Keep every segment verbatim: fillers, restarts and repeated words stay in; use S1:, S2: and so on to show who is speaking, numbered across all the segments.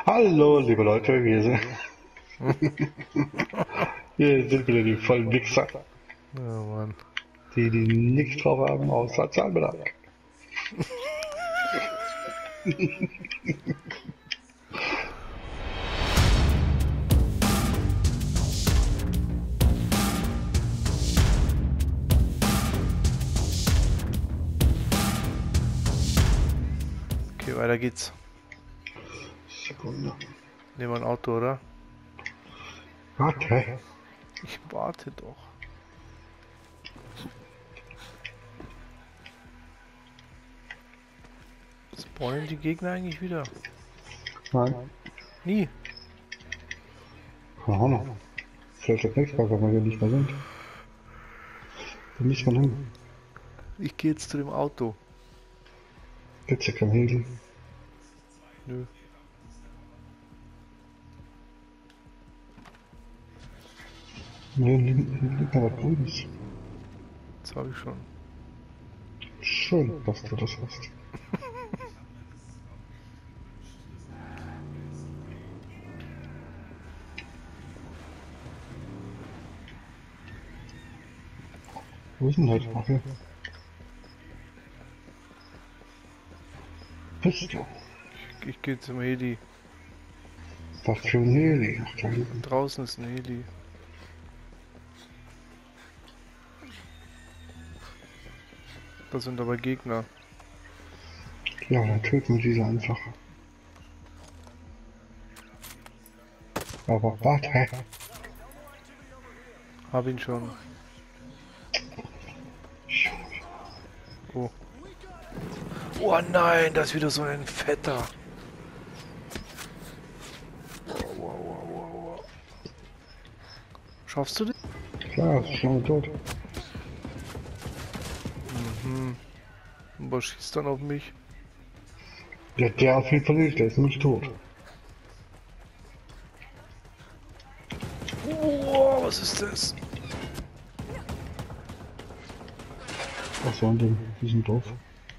S1: Hallo, liebe Leute, wir sind, wir sind wieder die vollen Wichser,
S2: Oh Mann.
S1: die, die nichts drauf haben, außer Zahlbelag.
S2: Okay, weiter geht's.
S1: Sekunde.
S2: Nehmen wir ein Auto, oder?
S1: Warte.
S2: Ich warte doch. Spawnen die Gegner eigentlich wieder?
S1: Nein,
S2: Nie.
S1: keine Ahnung. Vielleicht das nächste Mal, wenn wir hier nicht mehr sind. Dann müssen wir hin.
S2: Ich gehe jetzt zu dem Auto.
S1: Gibt's ja kein Heli.
S2: Nö.
S1: Nee, liegt liegt noch was Grünes.
S2: Das habe ich schon.
S1: Schön, dass du das hast. Wo ist denn das? Ach hier. Bist du?
S2: Ich, ich gehe zum Heli.
S1: Was für ein Heli? Ach, da hinten.
S2: Draußen ist ein Heli. Da sind aber Gegner.
S1: Ja, dann töten wir diese einfach. Aber warte.
S2: Hab ihn schon. Oh. Oh nein, das ist wieder so ein Fetter. Wow, wow, wow, wow, wow. Schaffst du das?
S1: Klar, ist schon tot.
S2: Mhm. Und was schießt dann auf mich?
S1: Ja, der auf jeden Fall nicht, der ist nicht tot.
S2: Oh, was ist das?
S1: Was sollen denn? Die sind doof.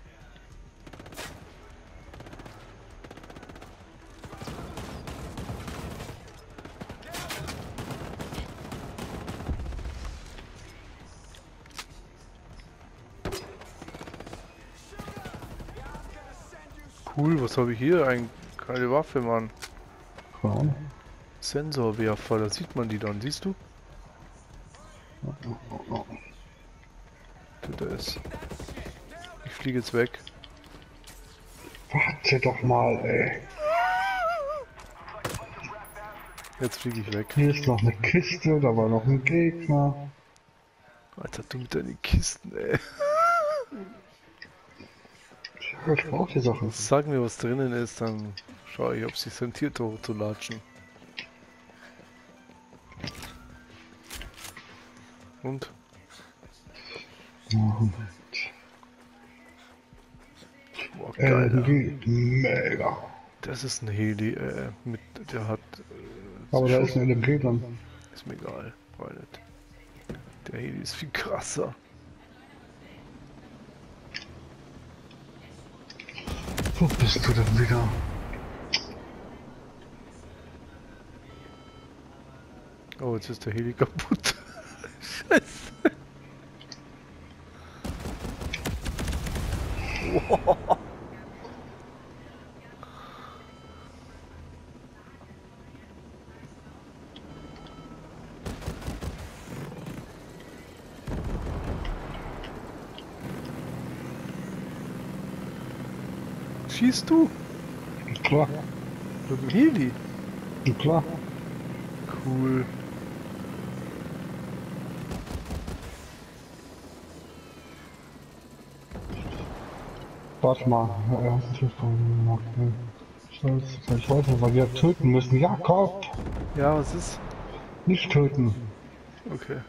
S2: Cool, was habe ich hier? Ein, keine Waffe, Mann.
S1: Keine Ahnung.
S2: Sensorwerfer, da sieht man die dann, siehst du? Du das. Ich fliege jetzt weg.
S1: Warte doch mal, ey.
S2: Jetzt fliege ich weg.
S1: Hier ist noch eine Kiste, da war noch ein Gegner.
S2: Alter, du mit deinen Kisten, ey.
S1: Ja, ich brauch die Sachen.
S2: Sag mir, was drinnen ist, dann schaue ich, ob sich rentiert, hoch zu latschen. Und?
S1: Ja.
S2: Boah, geil.
S1: L M G, mega.
S2: Das ist ein Heli, äh, mit, der hat... Äh,
S1: Aber da
S2: Schuss.
S1: ist ein L M G dran.
S2: Ist mir egal, weil nicht. Der Heli ist viel krasser.
S1: Wo bist du denn wieder?
S2: Oh, jetzt ist der Heli kaputt. Scheiße. Wow. Schießt du?
S1: Klar,
S2: Mit dem Heli?
S1: klar.
S2: Cool.
S1: Warte mal. Scheiße, ich wollte, weil wir töten müssen. Jakob!
S2: Ja, was ist?
S1: Nicht töten.
S2: Okay.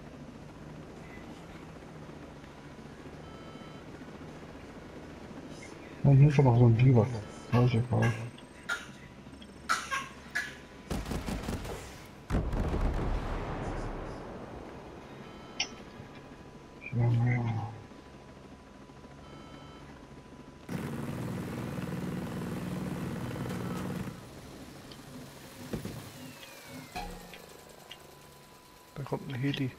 S1: Ja, hier ist ja noch so ein Biber. Weiß ich auch. Ja, ja.
S2: Da kommt ein Heli.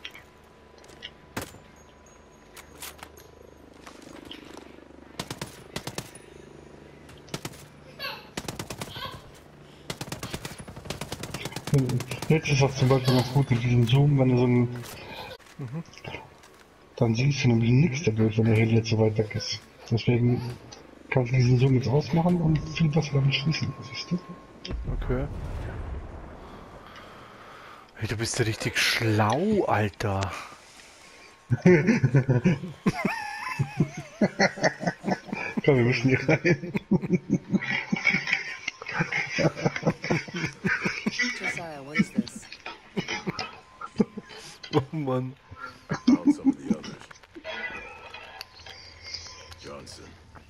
S1: Jetzt ist das zum Beispiel ganz gut mit diesem Zoom, wenn du so ein...
S2: Mhm.
S1: Dann siehst du nämlich nichts dadurch, wenn der Heli jetzt so weit weg ist. Deswegen kannst du diesen Zoom jetzt ausmachen und viel besser damit schließen, siehst du?
S2: Okay. Hey, du bist ja richtig schlau, Alter.
S1: Komm, wir müssen hier rein.
S3: Josiah, what is this?
S2: Oh Mann.
S4: Found some of the others. Johnson.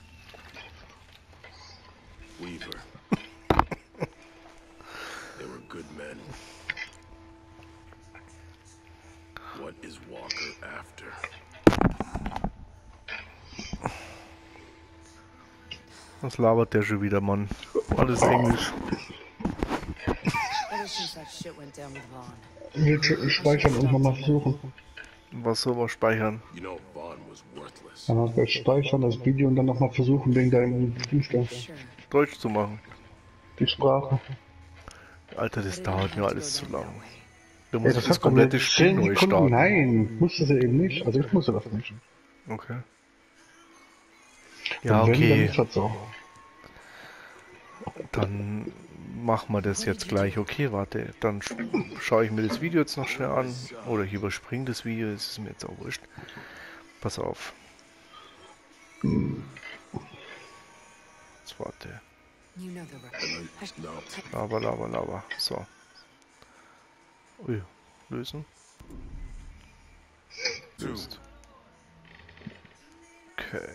S4: Weaver. They were good men. What is Walker after?
S2: Was labert der schon wieder, Mann? Alles Englisch.
S3: Ever since that shit went down with Vaughn.
S1: Wir speichern und nochmal versuchen.
S2: Was soll man speichern?
S4: You know, Vaughn was worthless.
S1: Dann hast du speichern, das Video und dann nochmal versuchen, wegen deinem Dienstag.
S3: Sure.
S2: Deutsch zu machen.
S1: Die Sprache.
S2: Alter, das
S3: But it
S2: dauert
S3: didn't
S2: mir
S3: have to
S2: alles
S3: go
S2: zu
S3: down
S2: lang.
S3: that way.
S2: Du
S1: Ey,
S2: musst
S1: das
S2: das
S1: hat doch nur
S2: komplette Spiel
S1: zehn
S2: neu
S1: Sekunden.
S2: starten.
S1: Nein, musste sie eben nicht. Also ich musste das nicht.
S2: Okay.
S1: Und
S2: Ja,
S1: wenn, dann
S2: okay.
S1: ist das so.
S2: Dann machen wir das jetzt gleich. Okay, warte. Dann sch schaue ich mir das Video jetzt noch schnell an. Oder ich überspringe das Video. Das ist mir jetzt auch wurscht. Pass auf. Jetzt warte.
S3: You know the record.
S4: No.
S2: Lava, lava, lava. So. Ui. Lösen. Löst. Okay.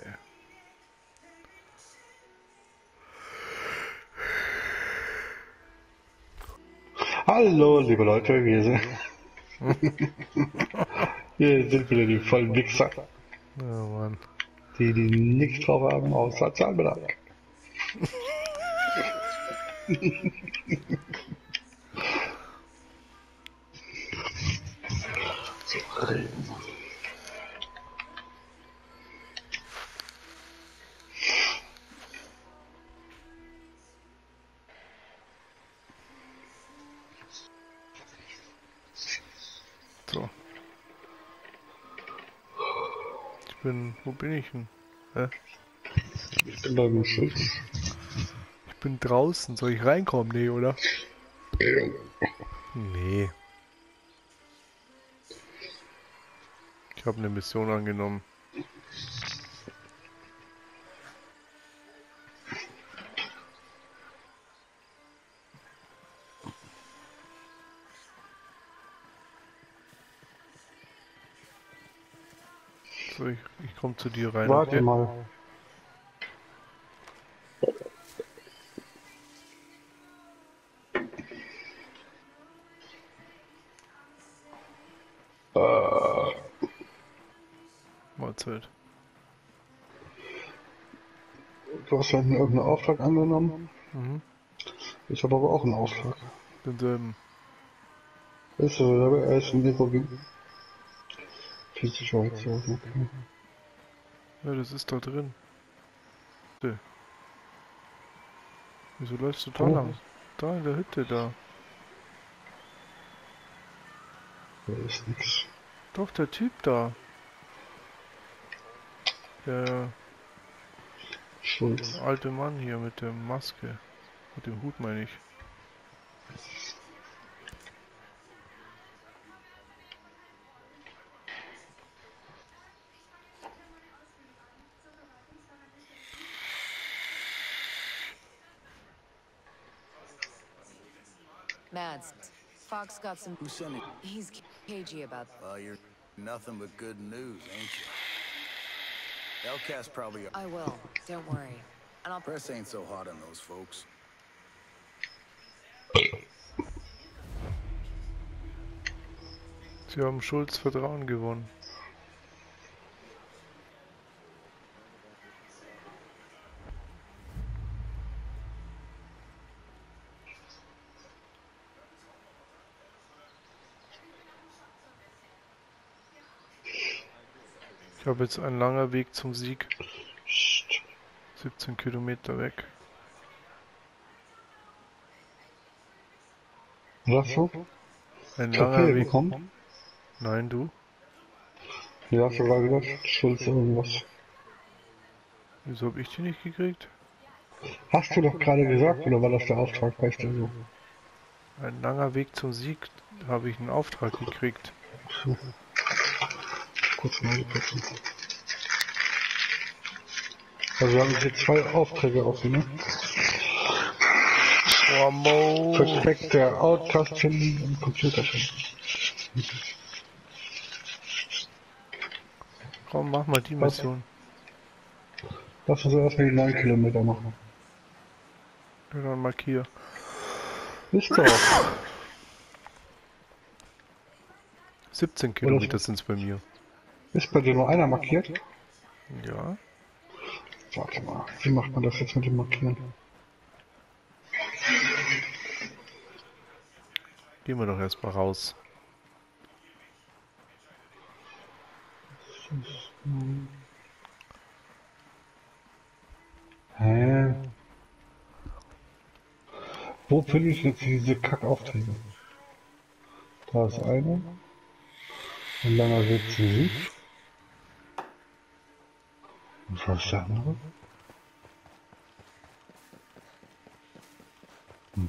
S1: Hallo, liebe Leute, wir sind... Hier sind wieder die vollen Wichser,
S2: Oh Mann.
S1: die, die nichts drauf haben, außer Zahlbelag. So, reden.
S2: So. Ich bin... Wo bin ich denn? Hä?
S1: Ich bin beim Schutz.
S2: Ich bin draußen. Soll ich reinkommen? Nee, oder? Nee. Ich habe eine Mission angenommen. So, ich, ich komme zu dir rein.
S1: Warte
S2: Okay?
S1: mal. Äh,
S2: Mahlzeit.
S1: du hast ja irgendeinen Auftrag angenommen.
S2: Mhm.
S1: Ich habe aber auch einen Auftrag.
S2: Denselben.
S1: Ist so, aber er ist ein Neurologie. Physische Option, okay.
S2: Ja, das ist da drin. Okay. Wieso läufst du da
S1: Oh.
S2: lang? Da in der Hütte da.
S1: Da ist nix.
S2: Doch, der Typ da. Der
S1: Schulz.
S2: alte Mann hier mit der Maske. Mit dem Hut meine ich.
S3: Mads, Fox got some.
S5: Who sent it?
S3: He's cagey about.
S5: Well, you're nothing but good news, ain't you? Elcast probably...
S3: I will. Don't worry. And I'll.
S5: Press ain't so hot on those folks.
S2: Sie haben Schulz Vertrauen gewonnen. Ich habe jetzt einen langer Weg zum Sieg.
S1: Psst.
S2: siebzehn Kilometer weg.
S1: Was so?
S2: Ein langer
S1: Trophäe
S2: Weg.
S1: bekommen?
S2: Nein, du?
S1: Ja, hast du gerade gesagt, Schulz irgendwas.
S2: Wieso habe ich die nicht gekriegt?
S1: Hast du doch gerade gesagt, oder war das der Auftrag? Weißt du so?
S2: Ein langer Weg zum Sieg. Da habe ich einen Auftrag gekriegt.
S1: So. Kurz mal gucken. Also wir haben hier zwei Aufträge offen, ne?
S2: Oh, Mo!
S1: Versteckt der Outcast finden und Computer finden.
S2: Komm, mach mal die
S1: Was?
S2: Mission.
S1: Lass uns erstmal die neun Kilometer machen.
S2: Ja, dann markier.
S1: Ist doch.
S2: siebzehn Kilometer sind es bei mir.
S1: Ist bei dir nur einer markiert?
S2: Ja.
S1: Warte mal, wie macht man das jetzt mit dem Markieren?
S2: Gehen wir doch erstmal raus.
S1: Hä? Wo finde ich jetzt diese Kackaufträge? Da ist einer. Ein langer Weg zum Sieg. Und was ist der andere? Hm.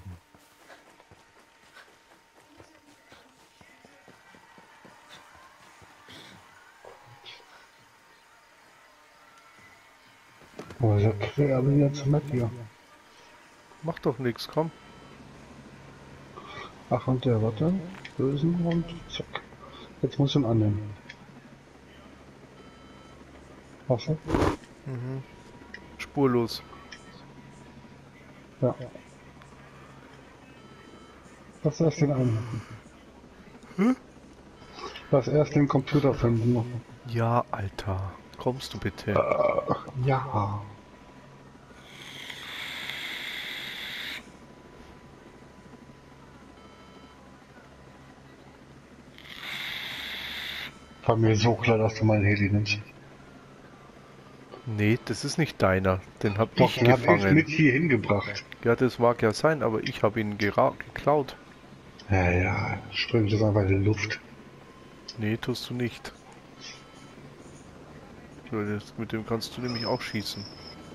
S1: Oh, ich hab quer wieder zum Map hier.
S2: Mach doch nichts, komm.
S1: Ach, und der, warte. Lösen und zack. Jetzt muss ich ihn annehmen. Hast du?
S2: Mhm. Spurlos.
S1: Ja. Lass erst den einen.
S2: Hm?
S1: Lass erst den Computer finden noch.
S2: Ja, Alter. Kommst du bitte?
S1: Äh, ja. War mir so klar, dass du meinen Heli nimmst.
S2: Nee, das ist nicht deiner. Den hab
S1: Doch,
S2: ich
S1: den hab ich
S2: gefangen.
S1: mit hier hingebracht.
S2: Ja, das mag ja sein, aber ich habe ihn gera- geklaut.
S1: Ja, ja, springt das einfach in die Luft.
S2: Nee, tust du nicht. So, das, mit dem kannst du nämlich auch schießen.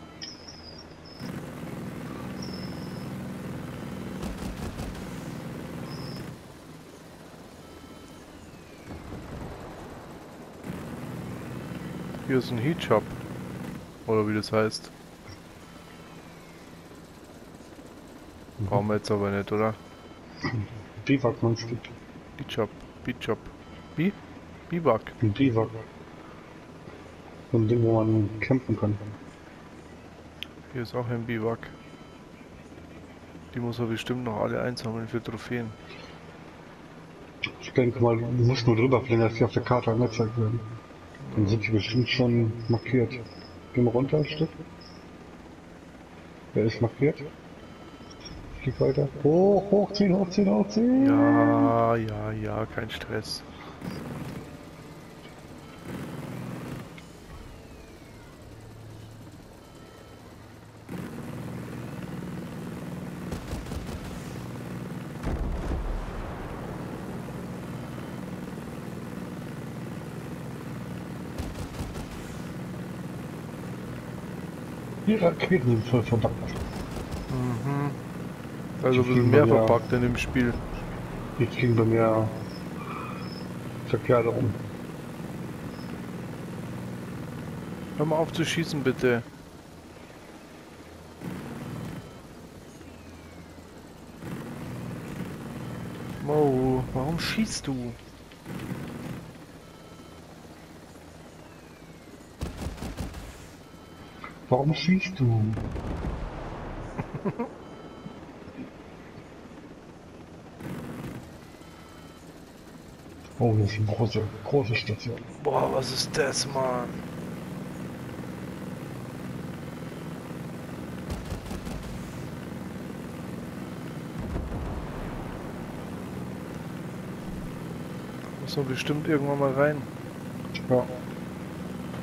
S2: Hier ist ein Heat-Shop. Oder wie das heißt. Brauchen wir jetzt aber nicht, oder?
S1: Biwak meinst du?
S2: Heat-Shop. Heat-Shop. Wie? Biwak.
S1: Ein Biwak. So ein Ding, wo man campen kann.
S2: Hier ist auch ein Biwak. Die muss er bestimmt noch alle einsammeln für Trophäen.
S1: Ich denke mal, du musst nur drüber fliegen, dass die auf der Karte angezeigt werden. Dann sind die bestimmt schon markiert. Gehen wir runter ein Stück. Wer ist markiert? Flieg weiter. Hoch, hochziehen, hochziehen, hochziehen.
S2: Ja, ja, ja, kein Stress.
S1: Die Raketen sind voll verpackt.
S2: Mhm. Also ein
S1: Die
S2: bisschen
S1: fliegen
S2: mehr
S1: bei mir-
S2: verpackt in dem Spiel.
S1: Die fliegen bei mir verkehrt rum.
S2: Hör mal auf zu schießen, bitte. Mo, warum schießt du?
S1: Warum schießt du? Oh, das ist eine große, große Station.
S2: Boah, was ist das, Mann? Da muss man bestimmt irgendwann mal rein.
S1: Ja.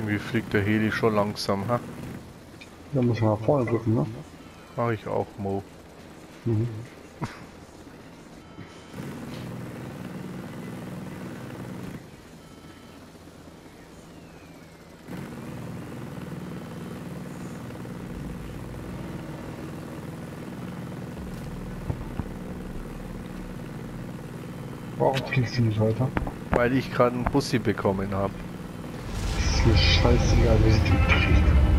S2: Irgendwie fliegt der Heli schon langsam, ha?
S1: Da muss man nach vorne drücken, ne?
S2: Mach ich auch, Mo.
S1: Mhm. Warum fliegst du nicht weiter?
S2: Weil ich gerade einen Bussi bekommen habe.
S1: Das ist mir scheißegal, wie sie den kriegt.